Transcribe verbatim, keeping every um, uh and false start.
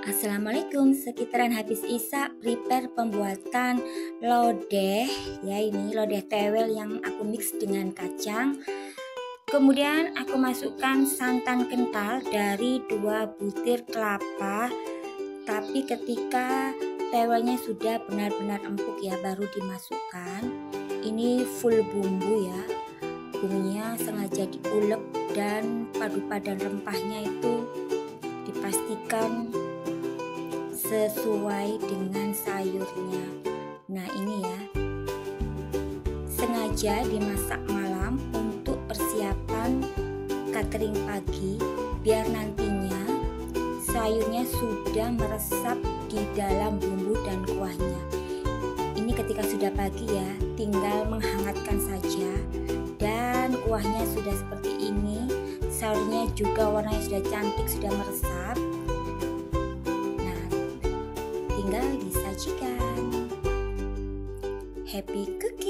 Assalamualaikum, sekitaran habis isak prepare pembuatan lodeh ya, ini lodeh tewel yang aku mix dengan kacang. Kemudian aku masukkan santan kental dari dua butir kelapa, tapi ketika tewelnya sudah benar-benar empuk ya baru dimasukkan. Ini full bumbu ya, bumbunya sengaja diulek dan padu padan rempahnya itu dipastikan sesuai dengan sayurnya. Nah ini ya, sengaja dimasak malam untuk persiapan catering pagi biar nantinya sayurnya sudah meresap di dalam bumbu dan kuahnya. Ini ketika sudah pagi ya, tinggal menghangatkan saja dan kuahnya sudah seperti ini. Sayurnya juga warnanya sudah cantik, sudah meresap. Tinggal disajikan. Happy cooking!